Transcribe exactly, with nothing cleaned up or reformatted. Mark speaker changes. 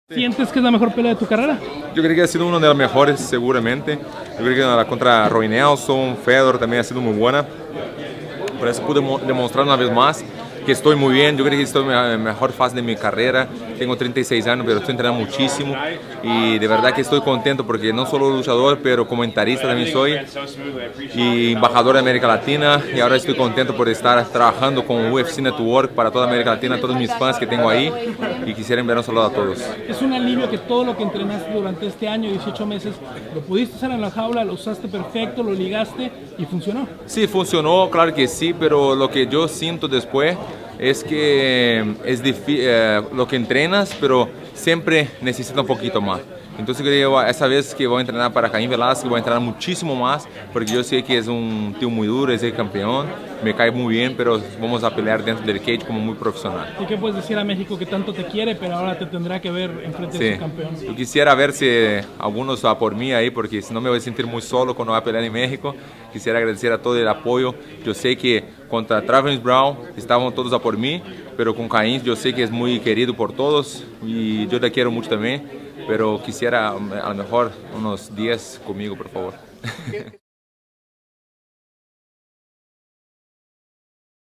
Speaker 1: ¿Sientes que es la mejor pelea de tu carrera?
Speaker 2: Yo creo que ha sido una de las mejores, seguramente. Yo creo que la contra Roy Nelson, Fedor también ha sido muy buena. Por eso pude demostrar una vez más que estoy muy bien. Yo creo que estoy en la mejor fase de mi carrera. Tengo treinta y seis años, pero estoy entrenando muchísimo. Y de verdad que estoy contento porque no solo luchador, pero comentarista también soy. Y embajador de América Latina. Y ahora estoy contento por estar trabajando con U F C Network para toda América Latina, todos mis fans que tengo ahí. Y quisiera enviar un saludo a todos.
Speaker 1: Es un alivio que todo lo que entrenaste durante este año, dieciocho meses, lo pudiste hacer en la jaula, lo usaste perfecto, lo ligaste y funcionó.
Speaker 2: Sí, funcionó, claro que sí, pero lo que yo siento después es que es difícil, eh, lo que entrenas, pero siempre necesita un poquito más. Entonces creo que esa vez que voy a entrenar para Caín Velázquez, voy a entrenar muchísimo más, porque yo sé que es un tío muy duro, es el campeón, me cae muy bien, pero vamos a pelear dentro del cage como muy profesional.
Speaker 1: ¿Y qué puedes decir a México que tanto te quiere, pero ahora te tendrá que ver enfrente
Speaker 2: sí.
Speaker 1: de su campeón?
Speaker 2: Yo quisiera ver si algunos va por mí ahí, porque si no me voy a sentir muy solo cuando voy a pelear en México. Quisiera agradecer a todo el apoyo. Yo sé que contra Travis Brown estaban todos a por mí, pero con Caín yo sé que es muy querido por todos y yo te quiero mucho también. Pero quisiera a lo mejor unos diez conmigo, por favor.